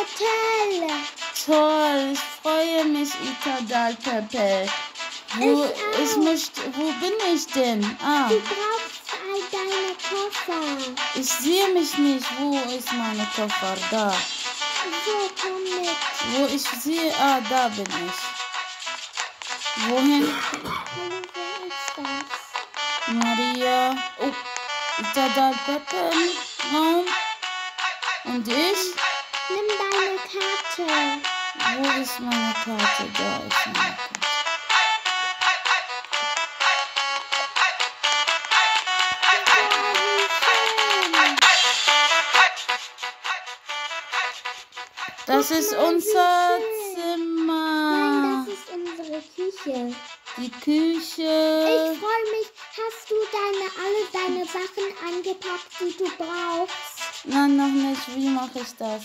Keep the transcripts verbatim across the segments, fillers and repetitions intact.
Hotel. Toll, ich freue mich, Itadal Pepe. Wo, Ich ich auch. möchte, wo bin ich denn? Ah, Du brauchst all deine Koffer. ich sehe mich nicht. Wo ist meine Koffer? Da. So, komm mit. Wo ich sehe, ah, da bin ich. Wohin? Hallo, wer ist das? Maria. Oh, Itadal Pepe im Raum. Und ich? Nimm deine Karte. Wo ist meine Karte? Da ist meine Karte. Das ist unser Zimmer. Nein, das ist unsere Küche. Die Ich Küche. freue mich. Hast du deine, alle deine Sachen angepackt, die du brauchst? Nein, noch nicht. Wie mache ich das?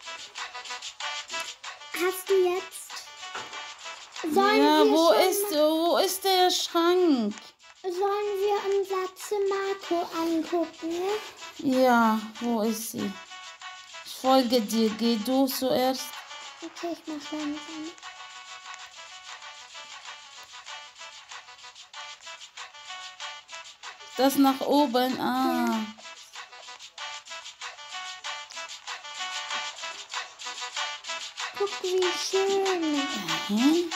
Hast du jetzt? Sollen Ja, wir wo schon ist, wo ist der Schrank? Sollen wir unser Zimmer ko- angucken? Ja, wo ist sie? Ich folge dir. Geh du zuerst. Okay, ich mach langsam. Das nach oben. Ah. Guck, wie schön. Hä?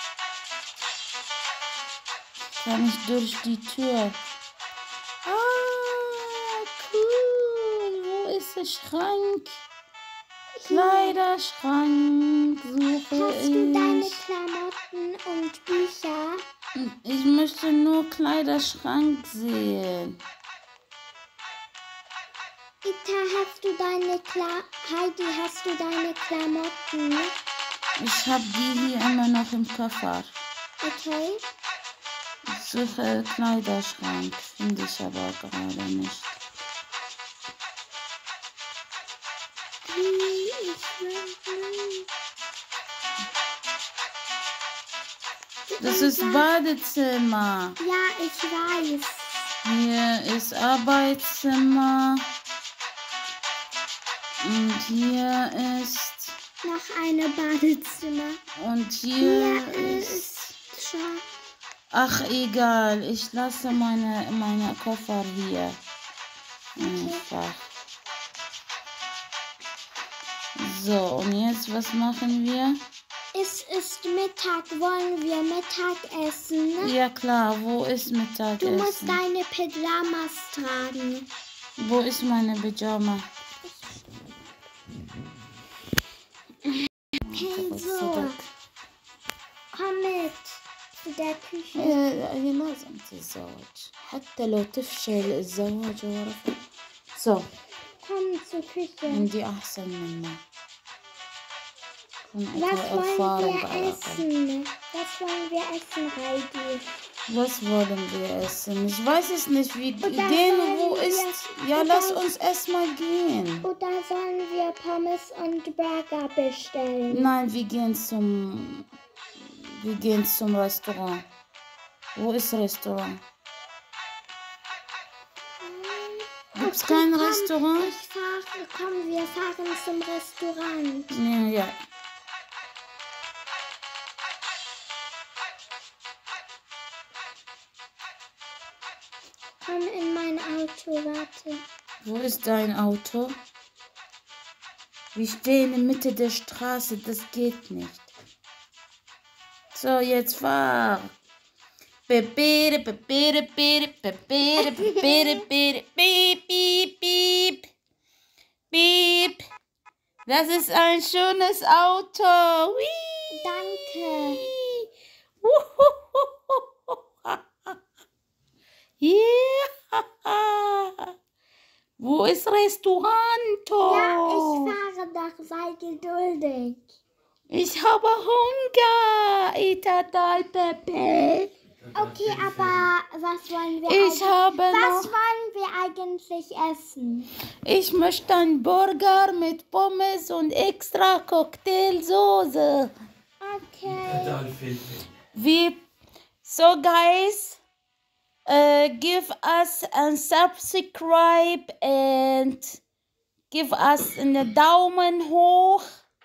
Kann ich durch die Tür? Ah, cool. Wo ist der Schrank? Kleiderschrank suche Hast du deine ich. Klamotten und Bücher? Ich möchte nur Kleiderschrank sehen. Ita, hast du deine Kla Heidi, hast du deine Klamotten? Ich habe die hier immer noch im Koffer. Okay. Ich suche Kleiderschrank, finde ich aber gerade nicht. Hm, ich will Das ist Badezimmer. Ja, ich weiß. Hier ist Arbeitszimmer. Und hier ist. Noch eine Badezimmer. Und hier Hier ist. ist schon. Ach, egal. Ich lasse meine, meine Koffer hier. Einfach. So, und jetzt, was machen wir? Es ist Mittag. Wollen wir Mittag essen? Ja, klar. Wo ist Du Mittagessen? musst deine Pyjamas tragen. Wo ist meine Pyjama? Okay, so. Komm mit zu der Küche. هي لازم تتزوج حتى لو تفشل الزواج ورفض. So, Komm zur Küche. عندي أحسن منه. كن Was أكثر wollen أفارق wir على الأقل. essen? Was wollen wir essen, Heidi? Was wollen wir essen? Ich weiß es nicht. Wie Oder gehen, wo sollen wir- ist? Ja, oder- lass uns erstmal gehen. Oder sollen wir Pommes und Burger bestellen? Nein, wir gehen zum. Wir gehen zum Restaurant. Wo ist Restaurant? Gibt's Okay, kein komm, Restaurant? Ich fahre, komm, wir fahren zum Restaurant. Ja, ja. Komm in mein Auto, warte. Wo ist dein Auto? Wir stehen in der Mitte der Straße, das geht nicht. So, jetzt fahr. Pepere, pepere, pepere, pepere, pepere, pepere, piep, piep, piep. Piep. Das ist ein schönes Auto. Whee. Danke. Ja. Wo ist Restauranto? Ja, ich fahre doch, sei geduldig. Ich habe Hunger. Itadal Pepe. Okay, aber was wollen wir Ich eigentlich, habe was noch. wollen wir eigentlich essen? Ich möchte einen Burger mit Pommes und extra Cocktailsoße. Okay. Wie, so guys, uh, give us a subscribe and give us einen Daumen hoch.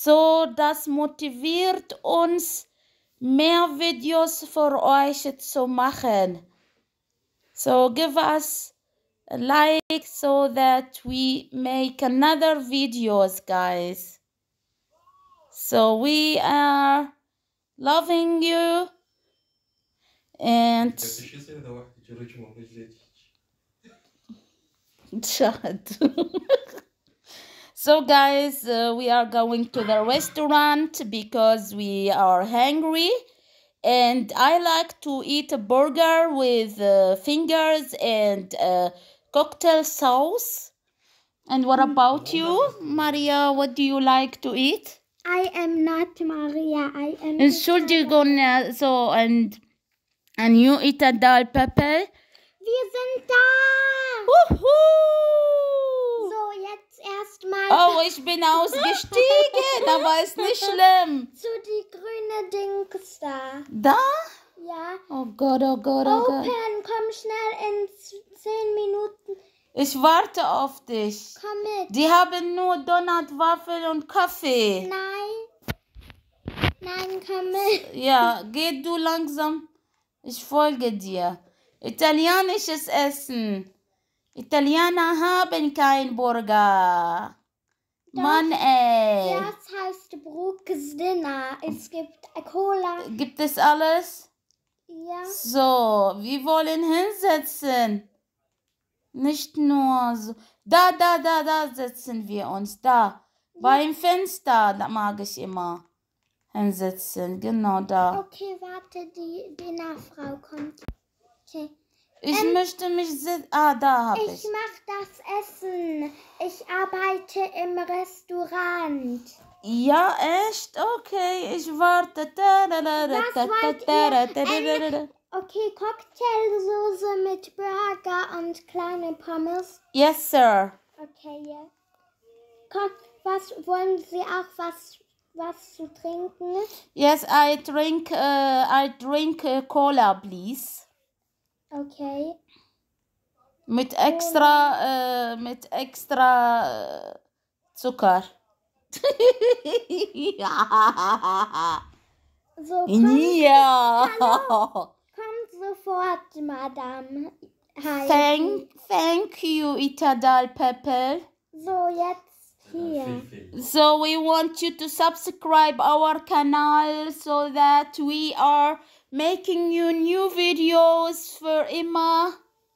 So, das motiviert uns, mehr Videos für euch zu machen. So, give us a like so that we make another videos, guys. So, we are loving you. And so guys, uh, we are going to the restaurant because we are hungry, and I like to eat a burger with uh, fingers and uh, cocktail sauce. And what about you, Maria? What do you like to eat? I am not Maria. I am. Entschuldigung, uh, so and and you eat a dal pepper? Wir sind da! Wuhu! So, jetzt erstmal. Oh, ich bin ausgestiegen, aber ist nicht schlimm. Zu die grüne Dings da. Da? Ja. Oh Gott, oh Gott, oh Gott. Open, komm schnell in zehn Minuten. Ich warte auf dich. Komm mit. Die haben nur Donut, Waffel und Kaffee. Nein. Nein, komm mit. Ja, geh du langsam. Ich folge dir. Italienisches Essen. Italiener haben kein Burger. Doch, Mann, ey. das heißt Brooks Dinner. Es gibt Cola. Gibt es alles? Ja. So, wir wollen hinsetzen. Nicht nur so. Da, da, da, da setzen wir uns. Da. Ja. Beim Fenster, da mag ich immer hinsetzen. Genau da. Okay, warte, die, die Nachfrau kommt. Okay. Ich ähm, möchte mich sitzen. Ah, da habe ich. Ich mach das Essen. Ich arbeite im Restaurant. Ja, echt? Okay, ich warte. Was wollt ihr? Okay, Cocktailsoße mit Burger und kleine Pommes. Yes, sir. Okay, ja. Yeah. Was wollen Sie auch was was zu trinken? Yes, I drink. Uh, I drink uh, cola, please. Okay. Mit extra, äh, mit extra äh, Zucker. Ja. So, komm, ja. Hallo. Kommt sofort, Madame. Hi. Thank, thank you, Itadal Pepper. So, jetzt hier. So we want you to subscribe our channel so that we are making you new videos for immer.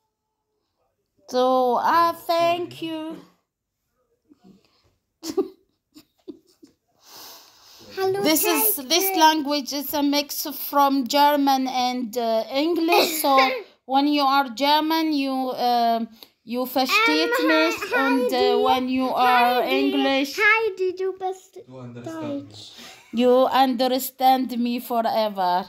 So I uh, thank you. Hello, this is this language is a mix from German and uh, English. So when you are German, you uh, you versteht um, mich, and uh, when you are Heidi, English, Heidi, du bist du Deutsch. You understand me forever.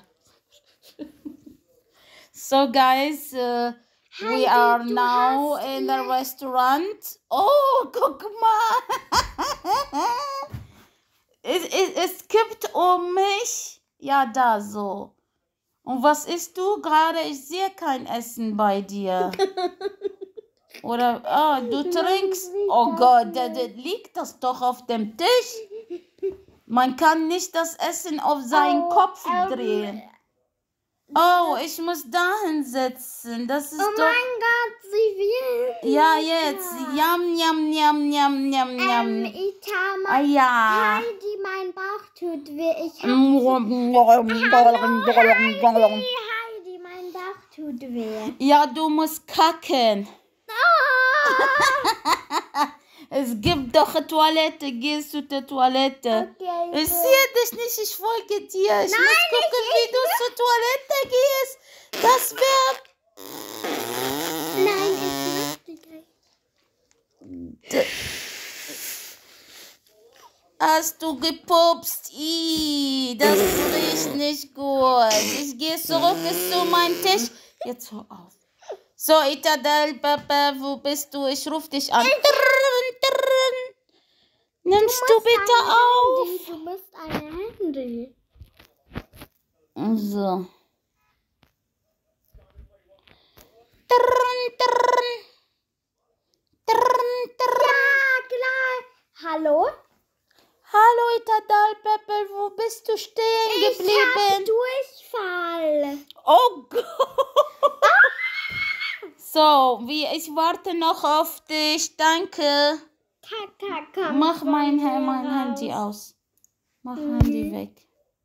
So guys, uh, Heidi, we are now in the restaurant. Oh, guck mal. es, es, es kippt um mich. Ja, da so. Und was isst du gerade? Ich sehe kein Essen bei dir. Oder, oh, du trinkst. Oh Gott, da, da liegt das doch auf dem Tisch. Man kann nicht das Essen auf seinen oh, Kopf drehen. Um, oh, ich muss dahin sitzen. Das ist oh doch... mein Gott, sie will. Ja, jetzt. Jam, jam, jam, jam, jam, jam. Ähm, Itama. Ah, ja. Heidi, mein Bauch tut weh. Ich hab Hallo, Heidi, Heidi, mein Bauch tut weh. Ja, du musst kacken. Oh. Es gibt doch eine Toilette. Gehst du zur Toilette? Okay, ich sehe dich nicht, ich folge dir. Ich Nein, muss gucken, ich, wie du zur Toilette gehst. Das wäre... Nein, ich mach dich gleich. Hast du gepupst? Ih, das riecht nicht gut. Ich gehe zurück zu meinem Tisch. Jetzt hör auf. So, Itadal, Papa, wo bist du? Ich ruf dich an. Nimmst du, du bitte auf? Handy. Du bist ein Handy. So. Ja, klar. Hallo? Hallo, Itadal. bist du stehen Ich hab geblieben? Durchfall. Oh Gott. So, wie, ich warte noch auf dich. Danke. Kaka kommt Mach von mein, mir mein raus. Handy aus. Mach Mhm. Handy weg.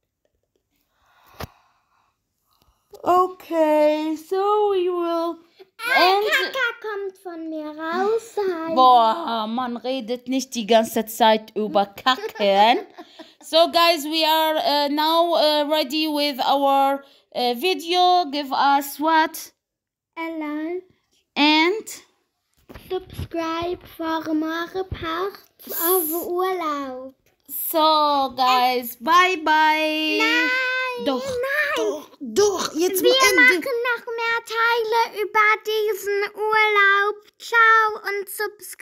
Okay, so we will end. Kaka kommt von mir raus. Heidi. Boah, man redet nicht die ganze Zeit über Kacken. So guys, we are uh, now uh, ready with our uh, video. Give us what? A like, And subscribe for more parts of Urlaub. so guys, bye bye. Nein, Doch, nein. doch, doch, jetzt Wir Ende. machen noch mehr Teile über diesen Urlaub. Ciao und subscribe.